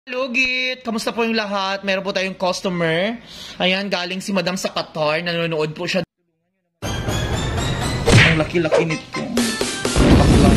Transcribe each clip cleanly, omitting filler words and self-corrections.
Lugit! Kamusta po yung lahat? Meron po tayong customer. Ayan, galing si Madam sa Qatar. Nanonood po siya. Ang laki-laki nito. Baklang.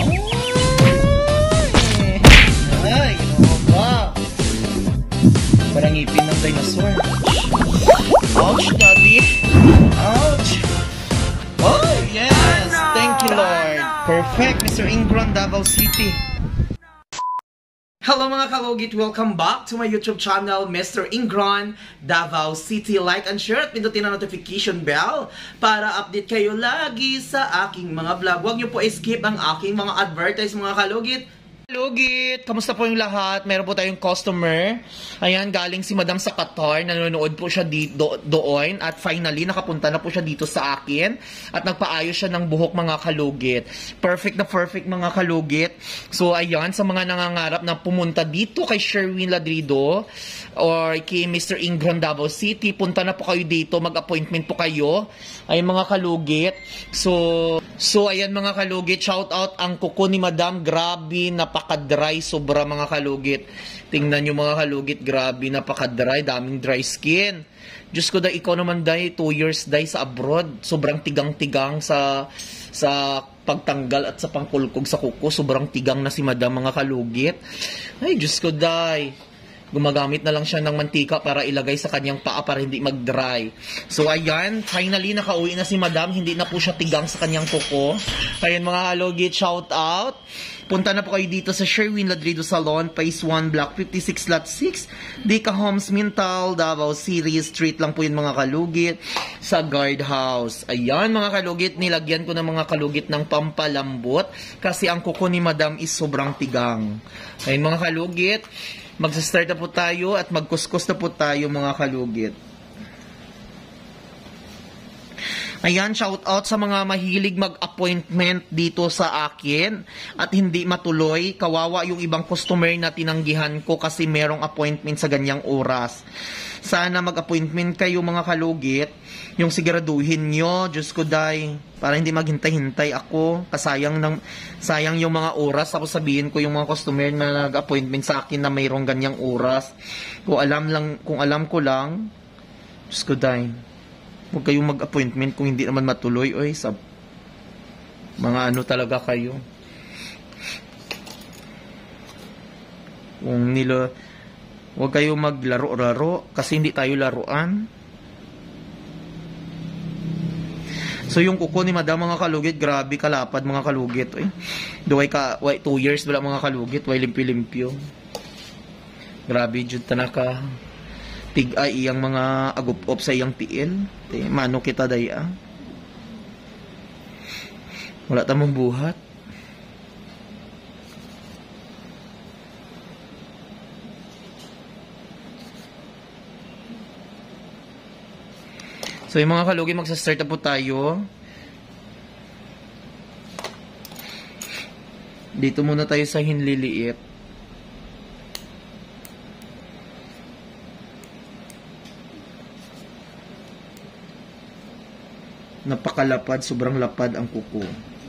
Ay, ginawa ba? Parang ngipin ng dinosaur. Ouch, daddy. Ouch. Oh, yes. Thank you, Lord. Perfect, Mr. Ingron, Davao City. Hello mga kalugit! Welcome back to my YouTube channel, Mr. Ingron, Davao City. Like and share at pindutin ang notification bell para update kayo lagi sa aking mga vlog. Huwag niyo po skip ang aking mga advertise mga kalugit. Lugit! Kamusta po yung lahat? Meron po tayong customer. Ayan, galing si Madam sa Qatar. Nanonood po siya doon. At finally, nakapunta na po siya dito sa akin. At nagpaayos siya ng buhok mga kalugit. Perfect na perfect mga kalugit. So, ayan, sa mga nangangarap na pumunta dito kay Sherwin Ladrido or kay Mr. Ingron Davao City, punta na po kayo dito. Mag-appointment po kayo. Ay mga kalugit. So, ayan mga kalugit. Shout out ang kuko ni Madam. Grabe, napaka-dry, sobra mga kalugit. Tingnan nyo mga kalugit, grabe, napaka-dry, daming dry skin. Diyos ko, ikaw naman, 2 years sa abroad. Sobrang tigang-tigang sa pagtanggal at sa pangkulkog sa kuko. Sobrang tigang na si Madam mga kalugit. Ay, Diyos ko, gumagamit na lang siya ng mantika para ilagay sa kanyang paa para hindi mag-dry. So, ayan. Finally, nakauwi na si Madam. Hindi na po siya tigang sa kanyang kuko. Ayan, mga kalugit, shout out. Punta na po kayo dito sa Sherwin Ladrido Salon, Phase 1, Block 56, Lot 6, Dika Homes, Mintal, Davao City. Street lang po yun mga kalugit sa guardhouse. Ayan, mga kalugit. Nilagyan ko ng mga kalugit ng pampalambot kasi ang kuko ni Madam is sobrang tigang. Ayan, mga kalugit. Magsa-start na po tayo at magkuskus na po tayo mga kalugit. Ayan, shout out sa mga mahilig mag-appointment dito sa akin at hindi matuloy. Kawawa yung ibang customer na tinanggihan ko kasi merong appointment sa ganyang oras. Sana mag-appointment kayo mga kalugit. Yung siguraduhin nyo, Diyos ko para hindi maghintay-hintay ako. Sayang yung mga oras. Tapos sabihin ko yung mga customer na nag-appointment sa akin na mayroong ganyang oras. Kung alam ko lang, Diyos ko huwag kayong mag-appointment kung hindi naman matuloy. Oy, sa mga ano talaga kayo. Huwag kayong maglaro-laro kasi hindi tayo laruan. So, yung kuko ni Madam mga kalugit, grabe kalapad mga kalugit. Oy. 2 years wala mga kalugit, way limpyo-limpyo. Grabe, jud tanaka. Tig-ay iyang mga agup-op sa iyang tiil. Mano kita daya. Wala tamang buhat. So yung mga kalugi, magsa-start na po tayo. Dito muna tayo sa hinliliit. Napakalapad, sobrang lapad ang kuko.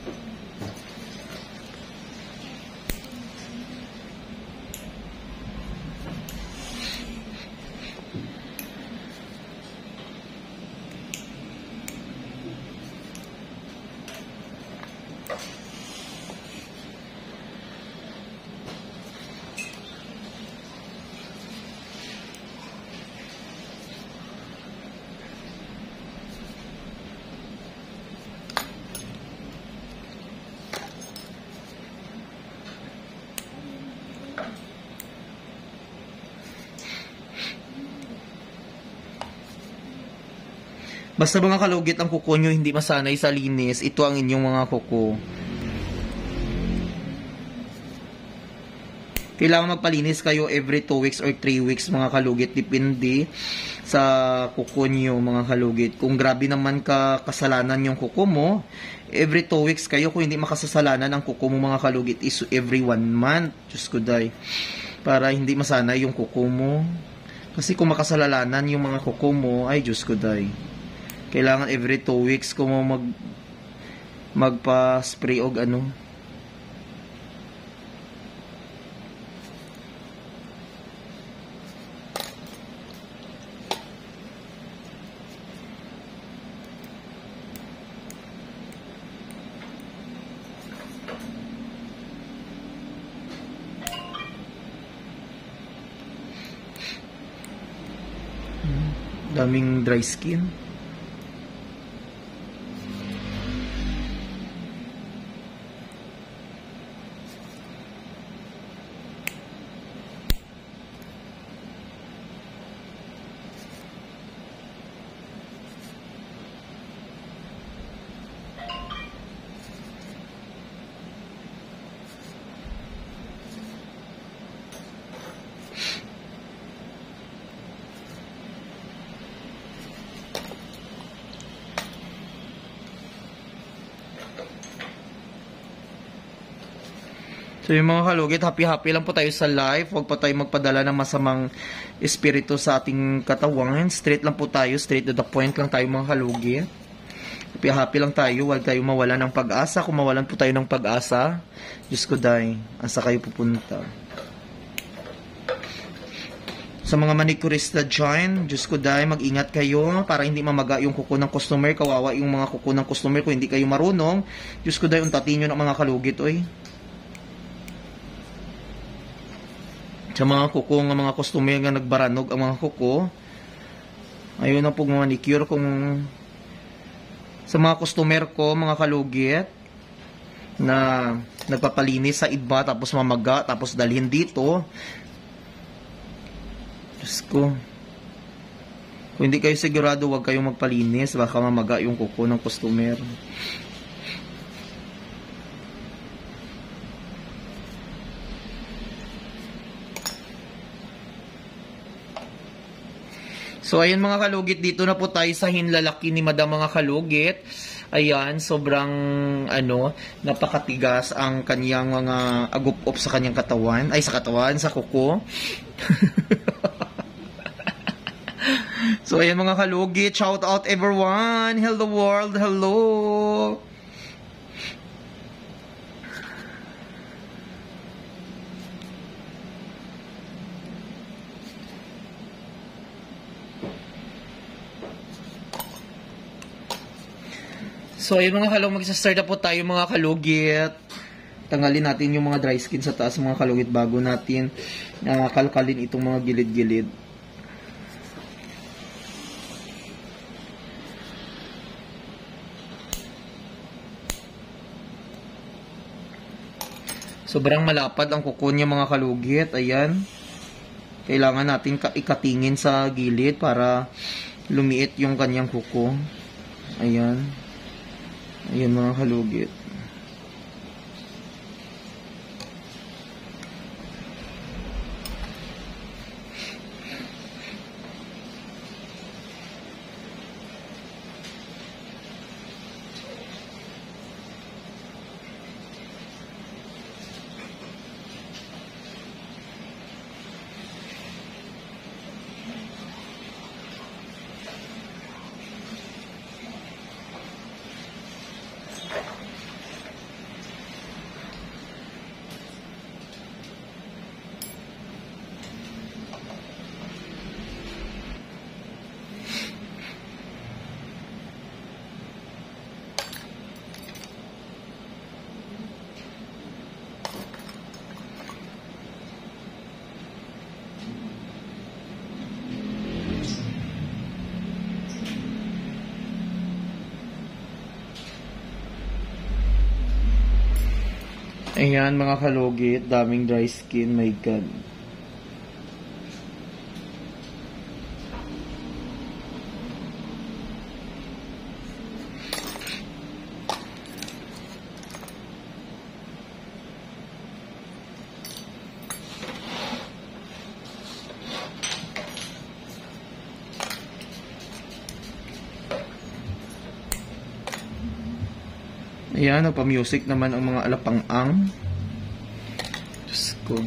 Basta mga kalugit ang kuko nyo hindi masanay sa linis, ito ang inyong mga kuko. Kailangan magpalinis kayo every 2 weeks or 3 weeks mga kalugit. Depende sa kuko nyo mga kalugit. Kung grabe naman kasalanan yung kuko mo, every 2 weeks kayo. Kung hindi makasasalanan ang kuko mo mga kalugit is every 1 month. Diyos ko para hindi masanay yung kuko mo. Kasi kung makasalanan yung mga kuko mo, ay Diyos ko kailangan every 2 weeks ko mo magpa-spray og ano. Daming dry skin. So yung mga kalugit, happy-happy lang po tayo sa life. Huwag pa tayo magpadala ng masamang espiritu sa ating katawan. Straight lang po tayo, straight to the point lang tayo mga kalugit. Happy-happy lang tayo, huwag tayo mawala ng pag-asa. Kung mawalan po tayo ng pag-asa, Diyos ko dahi, asa kayo pupunta. Sa mga manicurista dyan, Diyos ko dahi, mag-ingat kayo para hindi mamaga yung kuko ng customer. Kawawa yung mga kuko ng customer kung hindi kayo marunong. Diyos ko dahi, untatin nyo ng mga kalugit, oy. Sa mga kuko ng mga customer nga nagbaranog ang mga kuko, ayun na po manicure kung sa mga customer ko, mga kalugit na nagpapalinis sa iba tapos mamaga tapos dalhin dito. Diyos ko, kung hindi kayo sigurado, huwag kayong magpalinis, baka mamaga yung kuko ng customer. So, ayan mga kalugit, dito na po tayo sa hinlalaki ni Madam mga kalugit. Ayan, sobrang, napakatigas ang kanyang mga agup-up sa kanyang katawan. Ay, sa katawan, sa kuko. So, ayan mga kalugit, shout out everyone. Hello world, hello. So, ayun mga kalugit, magsastart na po tayo mga kalugit. Tanggalin natin yung mga dry skin sa taas mga kalugit bago natin kalkalin itong mga gilid-gilid. Sobrang malapad ang kuko niya mga kalugit. Ayan. Kailangan natin ikatingin sa gilid para lumiit yung kanyang kuko. Ayan. Ayan mga kalugit. Ayan mga kalugit, daming dry skin, my God. Ayan, nagpa-music naman ang mga alapang-ang. Diyos ko.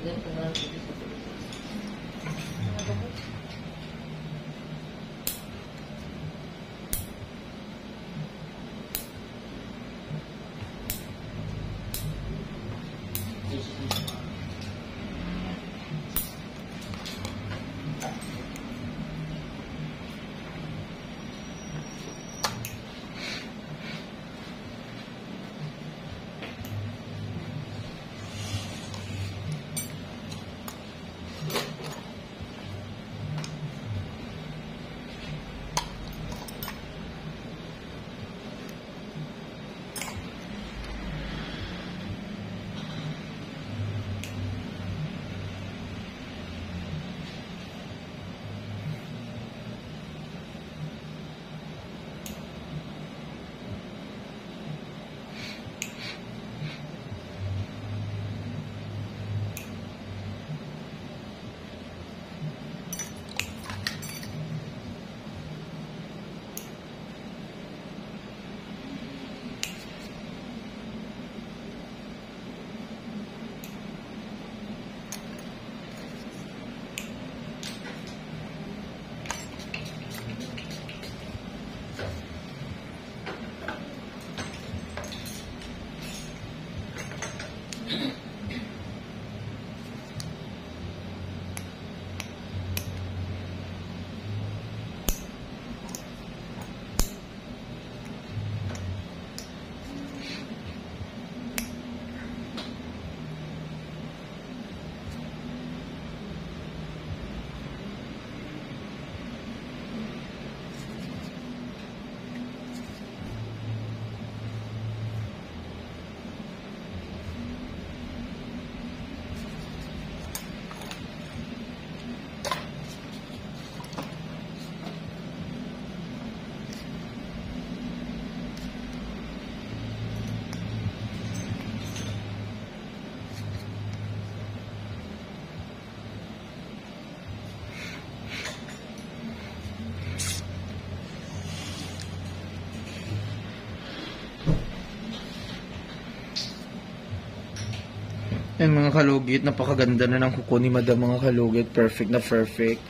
Ayan mga kalugit, napakaganda na ng kuko ni Madam mga kalugit. Perfect na perfect.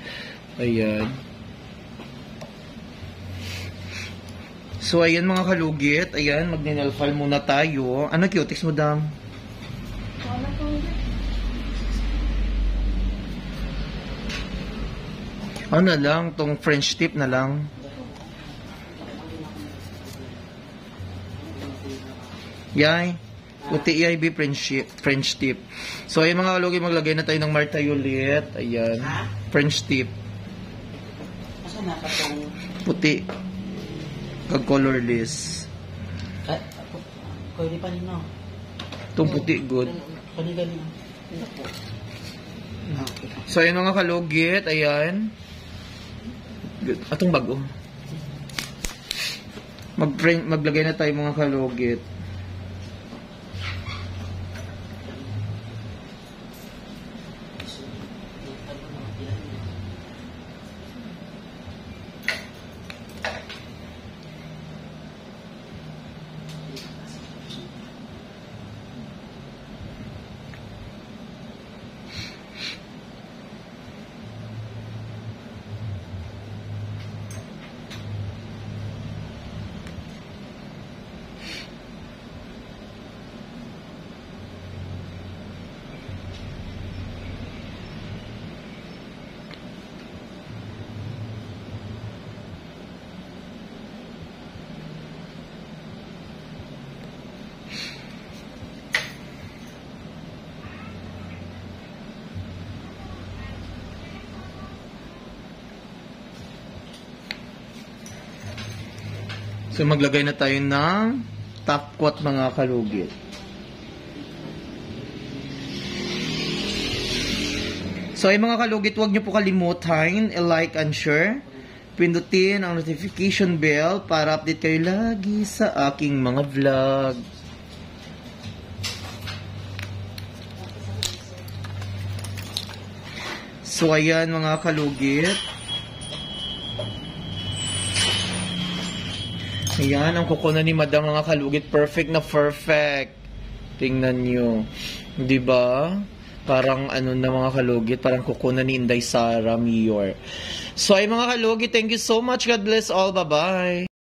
Ayan. So ayan mga kalugit, ayan, magninalfal muna tayo. Ano cutex Madam? Ano na lang, tong French tip na lang. Yay. Puti IB French tip. So, ayan mga kalugit, maglagay na tayo ng martayulit. Ayan. French tip. Asa na ka itong... Puti. Kag-colorless. Pwede pa rin, no? Itong puti, good. Kanila-nila. So, ayan mga kalugit. Ayan. Good. Atong bago. Maglagay na tayo mga kalugit. So, maglagay na tayo ng top coat mga kalugit. So, ay mga kalugit, huwag nyo po kalimutan i-like and share. Pindutin ang notification bell para update kayo lagi sa aking mga vlog. So, ayan mga kalugit. Ayan, ang kuko na ni Madam mga kalugit. Perfect na perfect. Tingnan nyo. Diba? Parang ano na mga kalugit, parang kukunan ni Inday Sara Mior. So ay mga kalugit, thank you so much. God bless all. Bye-bye.